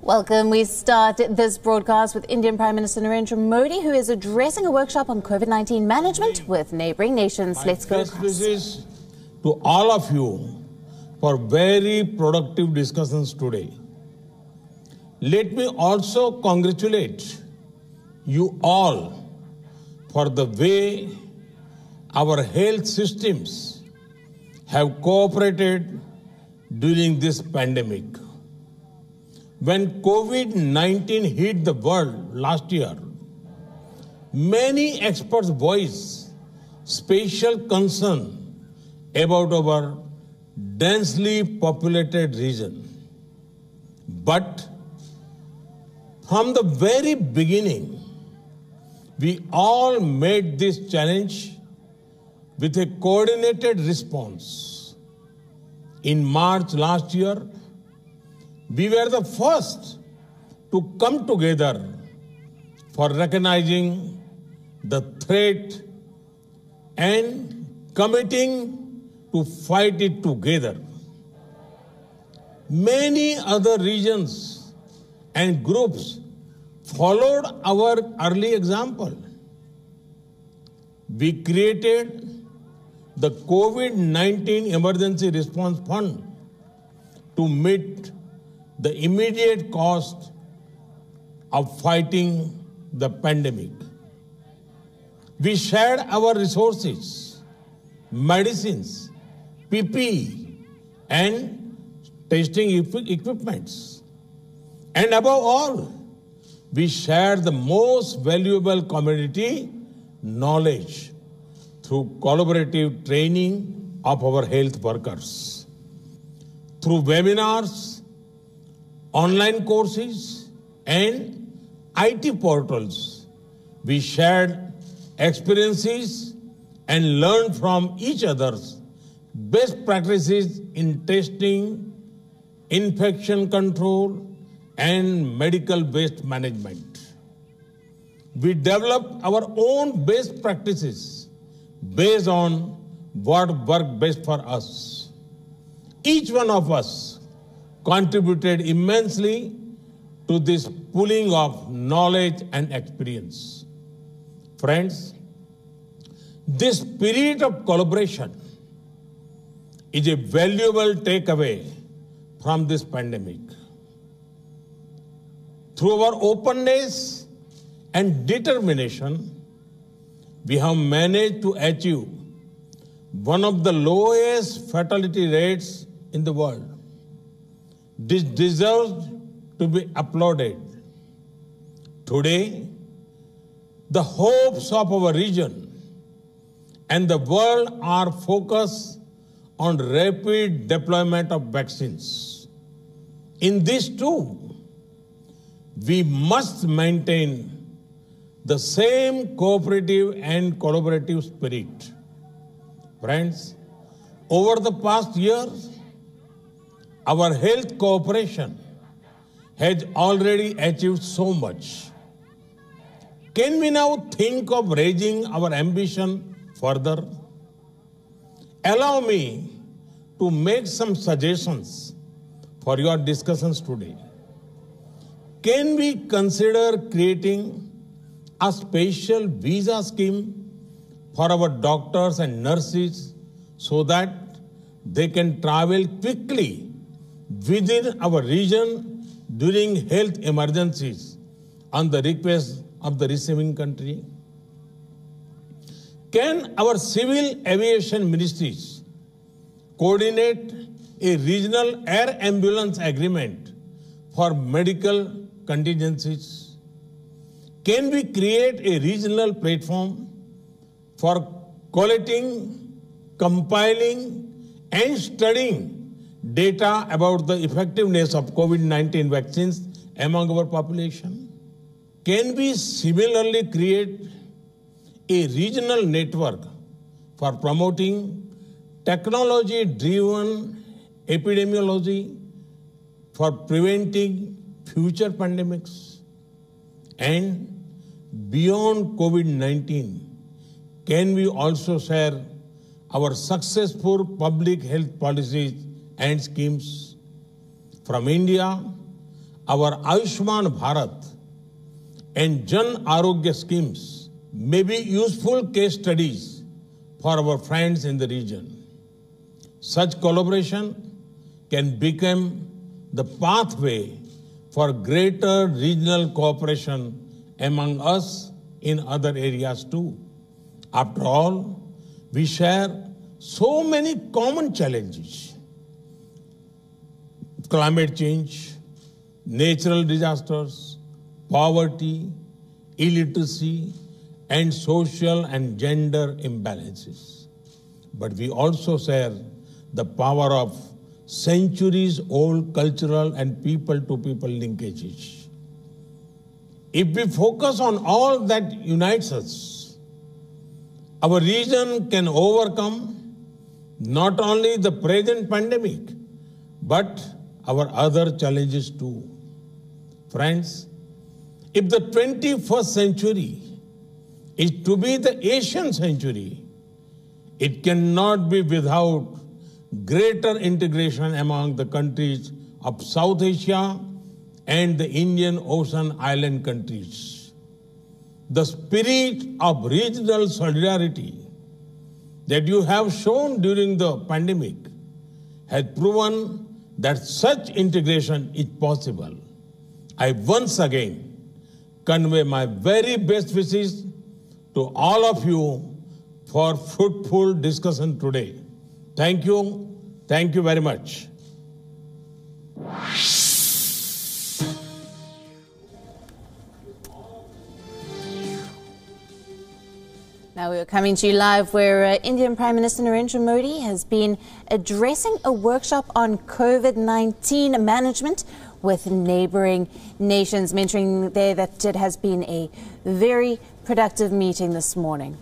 Welcome. We start this broadcast with Indian Prime Minister Narendra Modi, who is addressing a workshop on COVID-19 management with neighbouring nations. Let's go. Best wishes to all of you for very productive discussions today. Let me also congratulate you all for the way our health systems have cooperated during this pandemic. When COVID-19 hit the world last year, many experts voiced special concern about our densely populated region. But from the very beginning, we all met this challenge with a coordinated response. In March last year, we were the first to come together for recognizing the threat and committing to fight it together. Many other regions and groups followed our early example. We created the COVID-19 Emergency Response Fund to meet the immediate cost of fighting the pandemic. We shared our resources, medicines, PPE, and testing equipments. And above all, we shared the most valuable commodity, knowledge, through collaborative training of our health workers. Through webinars, online courses, and IT portals, we shared experiences and learned from each other's best practices in testing, infection control, and medical waste management. We developed our own best practices based on what worked best for us. Each one of us contributed immensely to this pooling of knowledge and experience. Friends, this spirit of collaboration is a valuable takeaway from this pandemic. Through our openness and determination, we have managed to achieve one of the lowest fatality rates in the world. This deserves to be applauded. Today, the hopes of our region and the world are focused on rapid deployment of vaccines. In this too, we must maintain the same cooperative and collaborative spirit. Friends, over the past years, our health cooperation has already achieved so much. Can we now think of raising our ambition further? Allow me to make some suggestions for your discussions today. Can we consider creating a special visa scheme for our doctors and nurses so that they can travel quickly within our region during health emergencies on the request of the receiving country? Can our civil aviation ministries coordinate a regional air ambulance agreement for medical contingencies? Can we create a regional platform for collating, compiling, and studying data about the effectiveness of COVID-19 vaccines among our population? Can we similarly create a regional network for promoting technology-driven epidemiology for preventing future pandemics? And beyond COVID-19, can we also share our successful public health policies and schemes? From India, our Ayushman Bharat and Jan Arogya schemes may be useful case studies for our friends in the region. Such collaboration can become the pathway for greater regional cooperation among us in other areas too. After all, we share so many common challenges: climate change, natural disasters, poverty, illiteracy, and social and gender imbalances. But we also share the power of centuries-old cultural and people-to-people linkages. If we focus on all that unites us, our region can overcome not only the present pandemic, but our other challenges too. Friends, if the 21st century is to be the Asian century, it cannot be without greater integration among the countries of South Asia and the Indian Ocean island countries. The spirit of regional solidarity that you have shown during the pandemic has proven that such integration is possible. I once again convey my very best wishes to all of you for fruitful discussion today. Thank you. Thank you very much. Now we're coming to you live where Indian Prime Minister Narendra Modi has been addressing a workshop on COVID-19 management with neighbouring nations, mentioning there that it has been a very productive meeting this morning.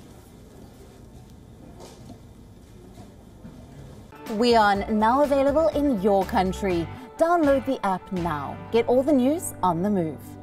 We are now available in your country. Download the app now. Get all the news on the move.